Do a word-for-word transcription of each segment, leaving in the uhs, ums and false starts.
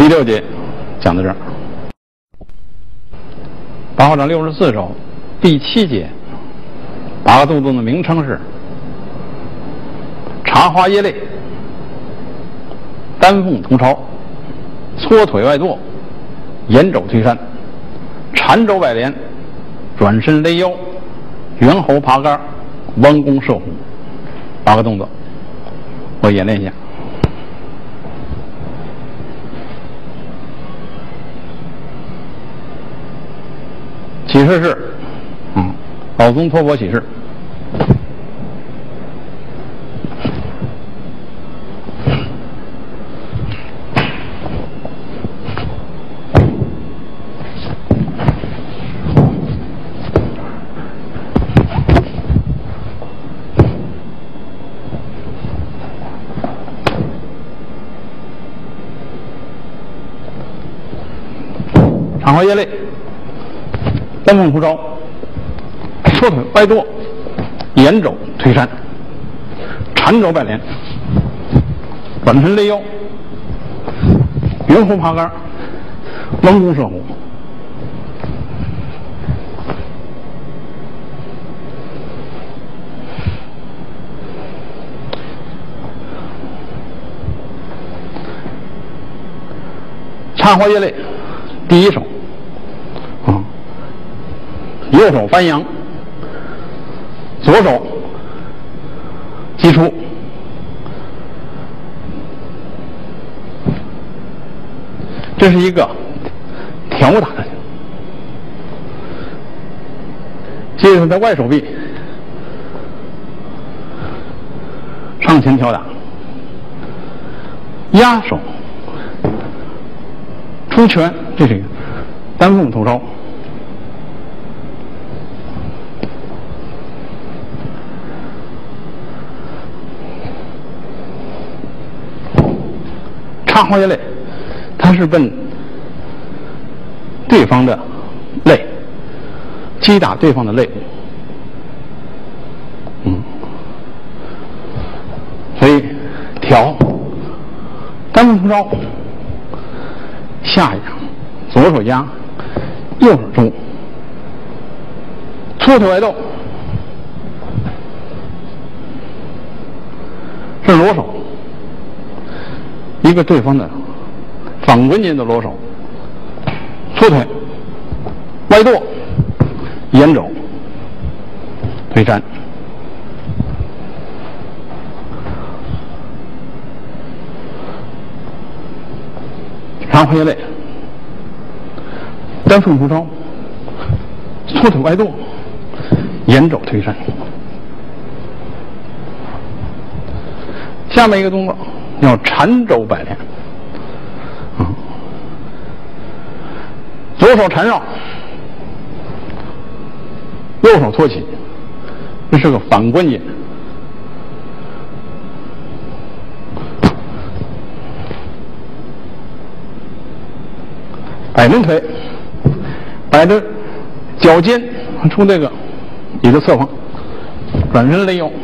六节讲到这儿。八号掌六十四手第七节，八个动作的名称是插花掖肋、丹凤头朝、搓腿外跺、沿肘推山、缠肘摆连、转身勒腰、猿猴爬杆、弯弓射虎。八个动作，我演练一下。起势是，嗯，老宗托钵起势。插花掖肋、丹凤头朝、搓腿外跺、沿肘推山、缠肘摆连、转身勒腰、猿猴爬杆、弯弓射虎。插花掖肋，第一手。右手翻扬，左手击出，这是一个挑打的，接着在外手臂上前挑打，压手出拳，这是一个丹凤头朝。插花掖肋，它是奔对方的肋，击打对方的肋，嗯，所以挑丹凤头朝，下压，左手压，右手中，搓腿外跺，是裸手。一个对方的反滚紧的裸手，搓腿外跺，沿肘推山。插花掖肋，丹凤头朝，搓腿外跺，沿肘推山。下面一个动作叫缠肘摆连，嗯，左手缠绕，右手托起，这是个反关节。摆抡腿，摆着脚尖出这个你的侧方，转身勒腰。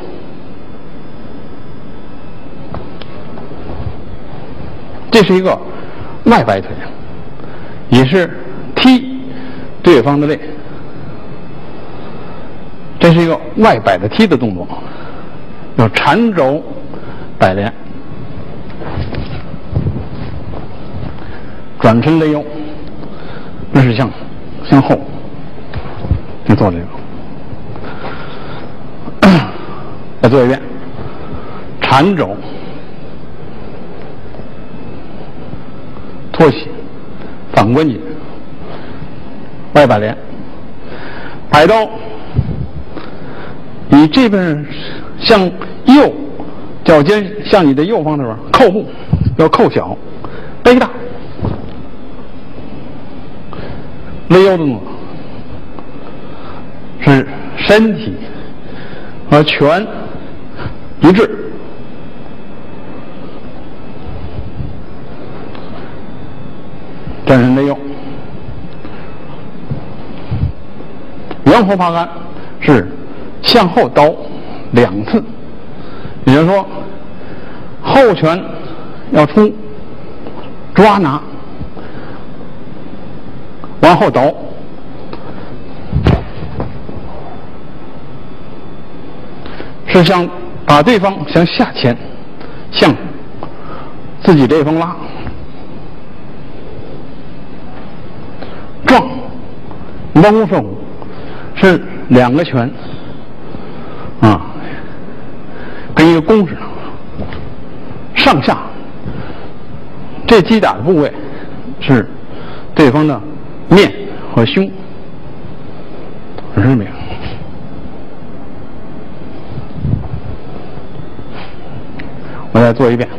这是一个外摆腿，也是踢对方的肋，这是一个外摆的踢的动作，叫缠肘摆连，转身勒腰，这是向向后，就做这个，再做一遍，缠肘。托起，反关节，外摆连，摆刀，你这边向右，脚尖向你的右方这边扣步，要扣小，背大，勒腰的动作是身体和拳一致。转身勒腰，猿猴爬杆是向后刀两次，也就是说后拳要出抓拿往后倒，是向把对方向下牵，向自己这方拉。撞弯弓射虎是两个拳啊，跟一个弓似的，上下这击打的部位是对方的面和胸，是这么样。我再做一遍。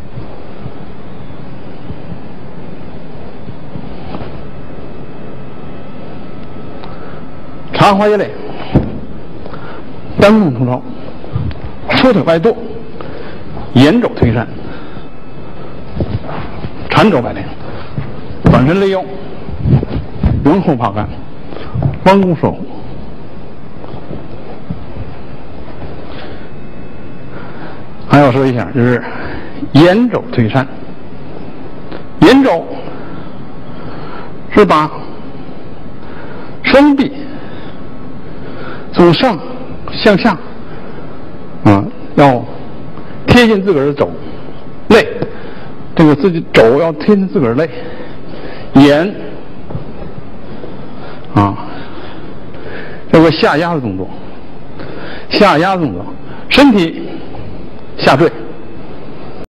长花叶类，单弓出招，收腿外跺，沿肘推山，缠肘摆连，转身勒腰，迎后爬杆，弯弓射虎。还要说一下，就是沿肘推山。沿肘是把双臂从上向下，啊，要贴近自个儿的肘肋，这个自己肘要贴近自个儿肋，沿啊，这个下压的动作，下压的动作，身体下坠，